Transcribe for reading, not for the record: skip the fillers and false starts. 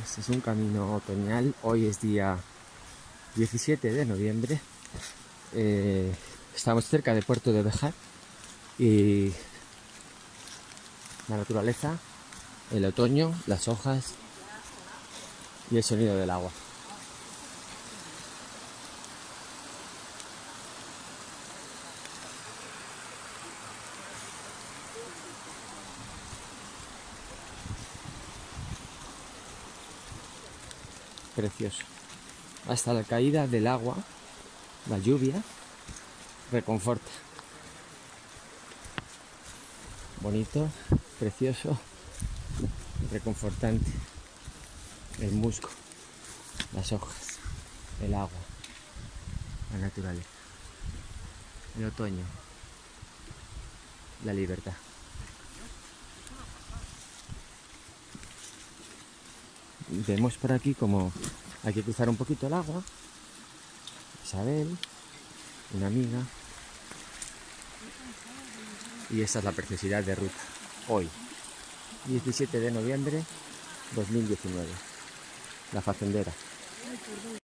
días. Es un camino otoñal. Hoy es día 17 de noviembre. Estamos cerca de Puerto de Béjar y la naturaleza, el otoño, las hojas y el sonido del agua. Precioso. Hasta la caída del agua, la lluvia, reconforta. Bonito, precioso, reconfortante. El musgo, las hojas, el agua, la naturaleza, el otoño, la libertad. Vemos por aquí como hay que cruzar un poquito el agua. Isabel, una amiga. Y esta es la preciosidad de ruta. Hoy, 17 de noviembre 2019. La Facendera.